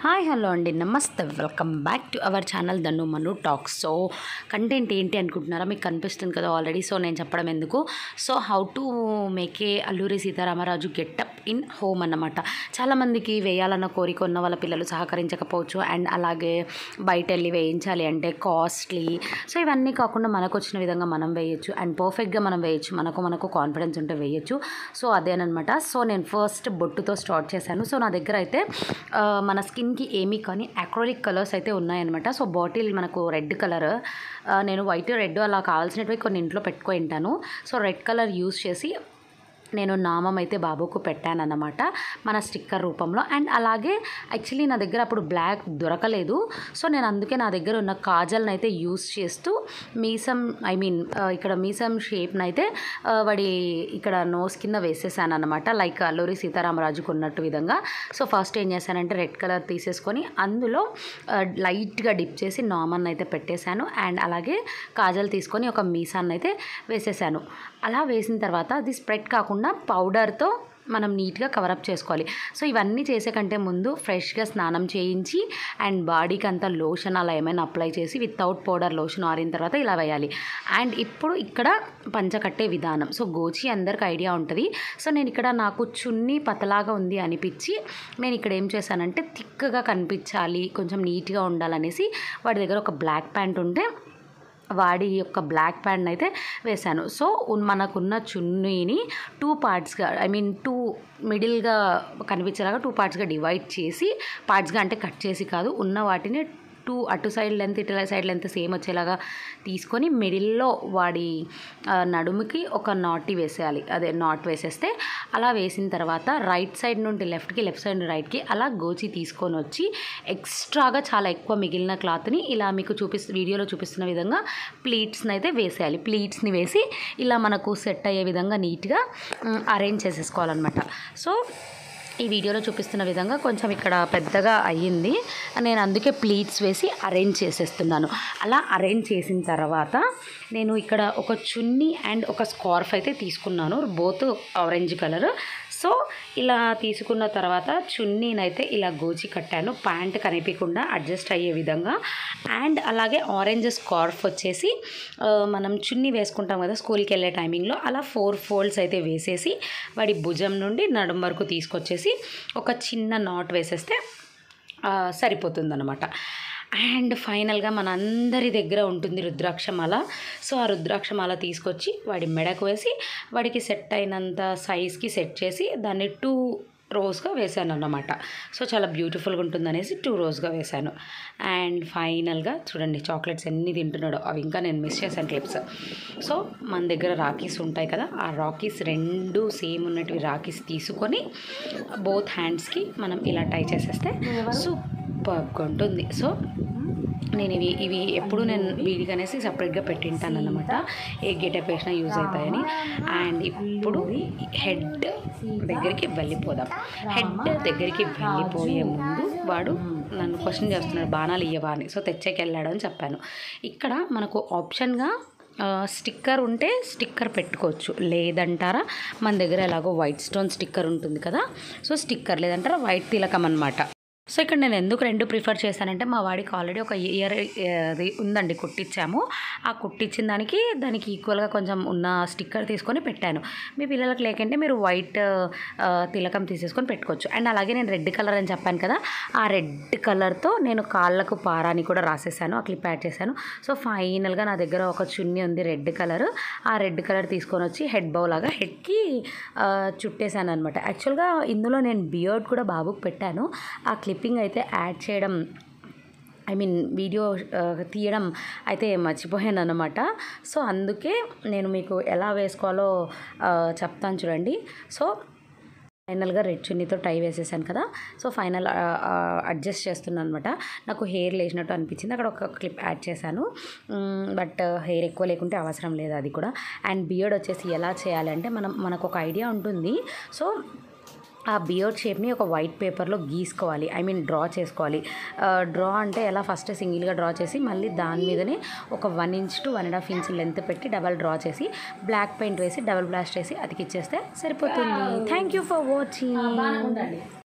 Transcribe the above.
Hi hello అండి, నమస్తే, welcome back to our channel Dhanu Manu talks. So content ఏంటి అనుకుంటున్నారా? మీకు కనిపిస్తుంది కదా ఆల్రెడీ. సో నేను చెప్పడం ఎందుకు, so how to make a Alluri Sitaramaraju getup in home అన్నమాట. చాలామందికి వేయాలన్న కోరిక ఉన్న వాళ్ళ పిల్లలు సహకరించకపోవచ్చు, అండ్ అలాగే బయట వెళ్ళి వేయించాలి అంటే కాస్ట్లీ. సో ఇవన్నీ కాకుండా మనకు వచ్చిన విధంగా మనం వేయచ్చు, అండ్ పర్ఫెక్ట్గా మనం వేయచ్చు, మనకు కాన్ఫిడెన్స్ ఉంటే వేయచ్చు. సో అదేనమాట. సో నేను ఫస్ట్ బొట్టుతో స్టార్ట్ చేశాను. సో నా దగ్గర అయితే మన స్కిన్కి ఏమీ కానీ అక్రిలిక్ కలర్స్ అయితే ఉన్నాయన్నమాట. సో బాటిల్ మనకు రెడ్ కలర్, నేను వైట్ రెడ్ అలా కావాల్సినవి కొన్ని ఇంట్లో పెట్టుకుంటాను. సో రెడ్ కలర్ యూస్ చేసి నేను నామం అయితే బాబుకు పెట్టానన్నమాట, మన స్టిక్కర్ రూపంలో. అండ్ అలాగే యాక్చువల్లీ నా దగ్గర అప్పుడు బ్లాక్ దొరకలేదు. సో నేను అందుకే నా దగ్గర ఉన్న కాజల్ని అయితే యూస్ చేస్తూ మీసం ఇక్కడ మీసం షేప్ని అయితే వాడి ఇక్కడ నోస్ కింద వేసేసాను అనమాట, లైక్ అల్లూరి సీతారామరాజుకు ఉన్నట్టు విధంగా. సో ఫస్ట్ ఏం చేశానంటే రెడ్ కలర్ తీసేసుకొని అందులో లైట్గా డిప్ చేసి నామన్ అయితే పెట్టేశాను, అండ్ అలాగే కాజల్ తీసుకొని ఒక మీసాన్ని అయితే వేసేసాను. అలా వేసిన తర్వాత అది స్ప్రెడ్ కాకుండా పౌడర్తో మనం నీట్గా కవరప్ చేసుకోవాలి. సో ఇవన్నీ చేసే కంటే ముందు ఫ్రెష్గా స్నానం చేయించి అండ్ బాడీకి అంతా లోషన్ అలా ఏమైనా అప్లై చేసి వితౌట్ పౌడర్ లోషన్ ఆరిన తర్వాత ఇలా వేయాలి. అండ్ ఇప్పుడు ఇక్కడ పంచ కట్టే విధానం. సో గోచి అందరికి ఐడియా ఉంటుంది. సో నేను ఇక్కడ నాకు చున్నీ పతలాగా ఉంది అనిపించి నేను ఇక్కడ ఏం చేశానంటే థిక్గా కనిపించాలి, కొంచెం నీట్గా ఉండాలనేసి వాడి దగ్గర ఒక బ్లాక్ ప్యాంట్ ఉంటే వాడి యొక్క బ్లాక్ ప్యాంట్ అయితే వేశాను. సో మనకున్న చున్నీని 2 పార్ట్స్గా టూ మిడిల్గా కనిపించేలాగా 2 పార్ట్స్గా డివైడ్ చేసి, పార్ట్స్గా అంటే కట్ చేసి కాదు, ఉన్న వాటిని 2 అటు సైడ్ లెంత్ ఇటు సైడ్ లెంత్ సేమ్ వచ్చేలాగా తీసుకొని మిడిల్లో వాడి నడుముకి ఒక నాటి వేసేయాలి. అదే నాట్ వేసేస్తే అలా వేసిన తర్వాత రైట్ సైడ్ నుండి లెఫ్ట్కి, లెఫ్ట్ సైడ్ నుండి రైట్కి అలా గోచి తీసుకొని వచ్చి ఎక్స్ట్రాగా చాలా ఎక్కువ మిగిలిన క్లాత్ని ఇలా మీకు వీడియోలో చూపిస్తున్న విధంగా ప్లీట్స్ని అయితే వేసేయాలి. ప్లీట్స్ని వేసి ఇలా మనకు సెట్ అయ్యే విధంగా నీట్గా అరేంజ్ చేసేసుకోవాలన్నమాట. సో ఈ వీడియోలో చూపిస్తున్న విధంగా కొంచెం ఇక్కడ పెద్దగా అయ్యింది, నేను అందుకే ప్లీట్స్ వేసి అరేంజ్ చేసేస్తున్నాను. అలా అరేంజ్ చేసిన తర్వాత నేను ఇక్కడ ఒక చున్నీ అండ్ ఒక స్కార్ఫ్ అయితే తీసుకున్నాను, బోత్ ఆరెంజ్ కలర్. సో ఇలా తీసుకున్న తర్వాత చున్నీనైతే ఇలా గోచి కట్టాను, ప్యాంట్ కనిపించకుండా అడ్జస్ట్ అయ్యే విధంగా. అండ్ అలాగే ఆరెంజ్ స్కార్ఫ్ వచ్చేసి మనం చున్నీ వేసుకుంటాం కదా స్కూల్కి వెళ్ళే టైమింగ్లో, అలా 4 ఫోల్డ్స్ అయితే వేసేసి వాడి భుజం నుండి నడుం వరకు తీసుకొచ్చేసి ఒక చిన్న నాట్ వేసేస్తే సరిపోతుందన్నమాట. అండ్ ఫైనల్గా మన అందరి దగ్గర ఉంటుంది రుద్రాక్షమాల. సో ఆ రుద్రాక్షమాల తీసుకొచ్చి వాడి మెడకు వేసి వాడికి సెట్ అయినంత సైజ్కి సెట్ చేసి దాన్ని 2 రోస్గా వేసాను అన్నమాట. సో చాలా బ్యూటిఫుల్గా ఉంటుందనేసి 2 రోస్గా వేశాను. అండ్ ఫైనల్గా చూడండి చాక్లెట్స్ ఎన్ని తింటున్నాడో, అవి ఇంకా నేను మిస్ చేశాను క్లిప్స్. సో మన దగ్గర రాకీస్ ఉంటాయి కదా, ఆ రాకీస్ 2 సేమ్ ఉన్నటివి రాకీస్ తీసుకొని బోత్ హ్యాండ్స్కి మనం ఇలా టై చేసేస్తే సూపర్గా ఉంటుంది. సో నేను ఇవి ఎప్పుడు నేను వీడికి అనేసి సపరేట్గా పెట్టింటాను అన్నమాట, ఏ గెటప్ వేసినా యూజ్ అవుతాయని. అండ్ ఇప్పుడు హెడ్ దగ్గరికి వెళ్ళిపోదాం. హెడ్ దగ్గరికి వెళ్ళిపోయే ముందు వాడు నన్ను క్వశ్చన్ చేస్తున్నాడు, బాణాలు ఇయ్యవా అని. సో తెచ్చేకి వెళ్ళాడు అని చెప్పాను. ఇక్కడ మనకు ఆప్షన్గా స్టిక్కర్ ఉంటే స్టిక్కర్ పెట్టుకోవచ్చు, లేదంటారా మన దగ్గర ఎలాగో వైట్ స్టోన్ స్టిక్కర్ ఉంటుంది కదా, సో స్టిక్కర్ లేదంటారా వైట్ తిలకం అన్నమాట. సో ఇక్కడ నేను ఎందుకు 2 ప్రిఫర్ చేశానంటే మా వాడికి ఆల్రెడీ ఒక ఇయర్ అది ఉందండి, కుట్టించాము. ఆ కుట్టించిన దానికి ఈక్వల్గా కొంచెం ఉన్న స్టిక్కర్ తీసుకొని పెట్టాను. మీ పిల్లలకు లేకంటే మీరు వైట్ తిలకం తీసేసుకొని పెట్టుకోవచ్చు. అండ్ అలాగే నేను రెడ్ కలర్ అని చెప్పాను కదా, ఆ రెడ్ కలర్తో నేను కాళ్ళకు పారాని కూడా రాసేసాను, ఆ క్లిప్ యాడ్ చేశాను. సో ఫైనల్గా నా దగ్గర ఒక చున్నీ ఉంది రెడ్ కలర్, ఆ రెడ్ కలర్ తీసుకొని వచ్చి హెడ్ బౌ లాగా హెడ్కి చుట్టేశాను అనమాట. యాక్చువల్గా ఇందులో నేను బియర్డ్ కూడా బాబుకి పెట్టాను, ఆ క్లిప్పింగ్ అయితే యాడ్ చేయడం వీడియో తీయడం అయితే మర్చిపోయాను అన్నమాట. సో అందుకే నేను మీకు ఎలా వేసుకోవాలో చెప్తాను చూడండి. సో ఫైనల్గా రెడ్ చున్నీతో టై వేసేసాను కదా, సో ఫైనల్ అడ్జస్ట్ చేస్తున్నాను అనమాట. నాకు హెయిర్ లేచినట్టు అనిపించింది, అక్కడ ఒక క్లిప్ యాడ్ చేశాను, బట్ హెయిర్ ఎక్కువ లేకుంటే అవసరం లేదు అది కూడా. అండ్ బియర్డ్ వచ్చేసి ఎలా చేయాలి అంటే మనకు ఒక ఐడియా ఉంటుంది. సో ఆ బియర్డ్ షేప్ని ఒక వైట్ పేపర్లో గీసుకోవాలి, డ్రా చేసుకోవాలి. డ్రా అంటే ఎలా, ఫస్ట్ సింగిల్గా డ్రా చేసి మళ్ళీ దాని మీదనే ఒక 1 ఇంచ్ to 1.5 ఇంచ్ లెంత్ పెట్టి డబల్ డ్రా చేసి బ్లాక్ పెయింట్ వేసి డబల్ బ్లాస్ట్ వేసి అతికిచ్చేస్తే సరిపోతుంది. Thank you for watching.